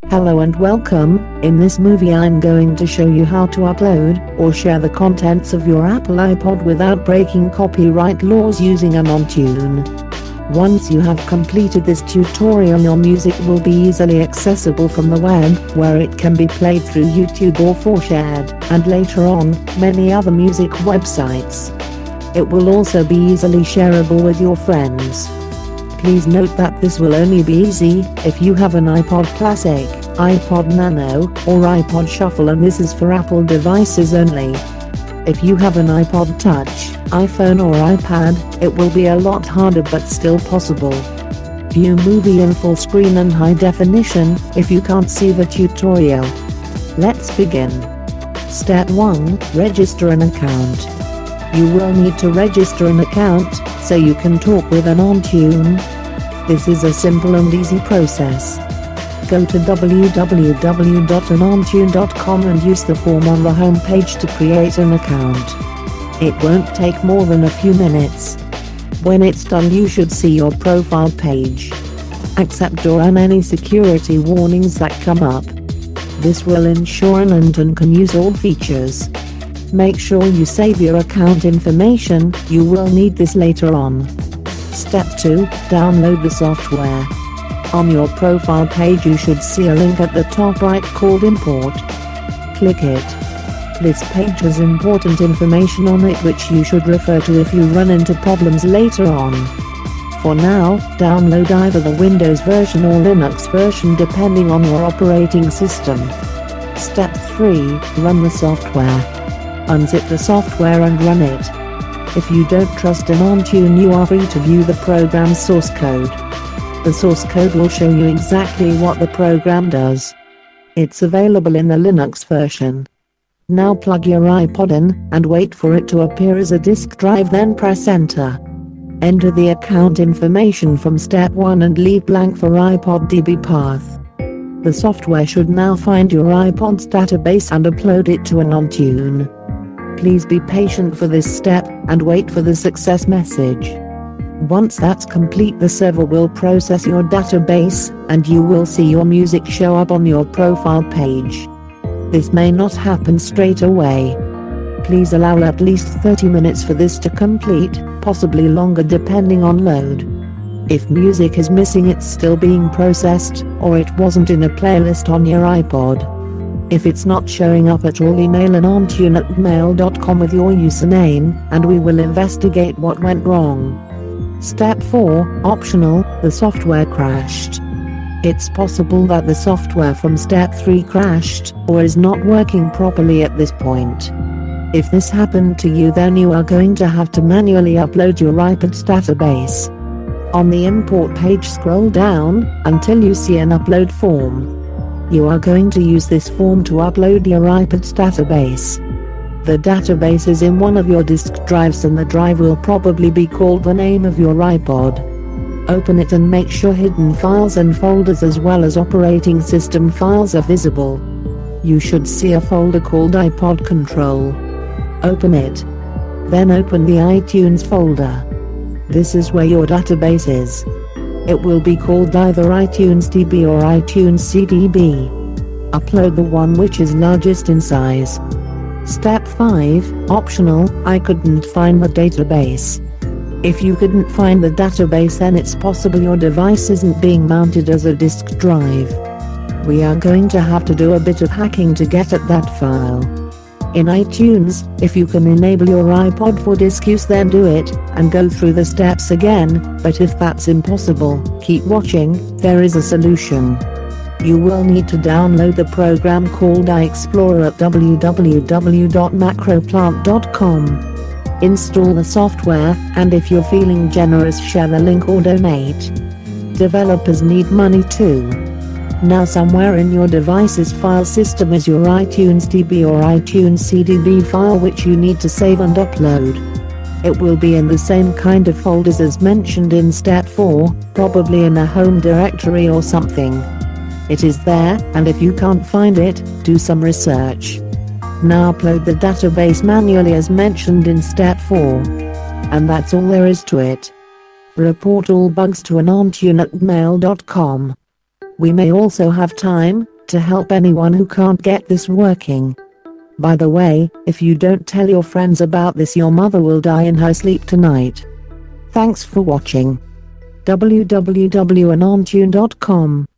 Hello and welcome. In this movie I'm going to show you how to upload or share the contents of your Apple iPod without breaking copyright laws using Anontune. Once you have completed this tutorial, your music will be easily accessible from the web, where it can be played through YouTube or 4Shared, and later on, many other music websites. It will also be easily shareable with your friends. Please note that this will only be easy if you have an iPod Classic, iPod Nano, or iPod Shuffle, and this is for Apple devices only. If you have an iPod Touch, iPhone or iPad, it will be a lot harder but still possible. View movie in full screen and high definition if you can't see the tutorial. Let's begin. Step 1. Register an account. You will need to register an account so you can talk with Anontune. This is a simple and easy process. Go to www.anontune.com and use the form on the home page to create an account. It won't take more than a few minutes. When it's done, you should see your profile page. Accept or run any security warnings that come up. This will ensure Anontune can use all features. Make sure you save your account information, you will need this later on. Step 2. Download the software. On your profile page you should see a link at the top right called Import. Click it. This page has important information on it which you should refer to if you run into problems later on. For now, download either the Windows version or Linux version depending on your operating system. Step 3. Run the software. Unzip the software and run it. If you don't trust Anontune, you are free to view the program's source code. The source code will show you exactly what the program does. It's available in the Linux version. Now plug your iPod in and wait for it to appear as a disk drive, then press enter. Enter the account information from step 1 and leave blank for iPod DB path. The software should now find your iPod's database and upload it to Anontune. Please be patient for this step and wait for the success message. Once that's complete, the server will process your database and you will see your music show up on your profile page. This may not happen straight away. Please allow at least 30 minutes for this to complete, possibly longer depending on load. If music is missing, it's still being processed, or it wasn't in a playlist on your iPod. If it's not showing up at all, email anontune@mail.com with your username, and we will investigate what went wrong. Step 4. Optional, the software crashed. It's possible that the software from step 3 crashed, or is not working properly at this point. If this happened to you, then you are going to have to manually upload your iPod's database. On the import page, scroll down until you see an upload form. You are going to use this form to upload your iPod's database. The database is in one of your disk drives and the drive will probably be called the name of your iPod. Open it and make sure hidden files and folders as well as operating system files are visible. You should see a folder called iPod Control. Open it. Then open the iTunes folder. This is where your database is. It will be called either iTunes DB or iTunes CDB. Upload the one which is largest in size. Step 5. Optional, I couldn't find the database. If you couldn't find the database, then it's possible your device isn't being mounted as a disk drive. We are going to have to do a bit of hacking to get at that file. In iTunes, if you can enable your iPod for disk use, then do it, and go through the steps again, but if that's impossible, keep watching, there is a solution. You will need to download the program called iExplorer at www.macroplant.com. Install the software, and if you're feeling generous, share the link or donate. Developers need money too. Now somewhere in your device's file system is your iTunes DB or iTunes CDB file which you need to save and upload. It will be in the same kind of folders as mentioned in step 4, probably in a home directory or something. It is there, and if you can't find it, do some research. Now upload the database manually as mentioned in step 4. And that's all there is to it. Report all bugs to anontune@mail.com. We may also have time to help anyone who can't get this working. By the way, if you don't tell your friends about this, your mother will die in her sleep tonight. Thanks for watching. www.anontune.com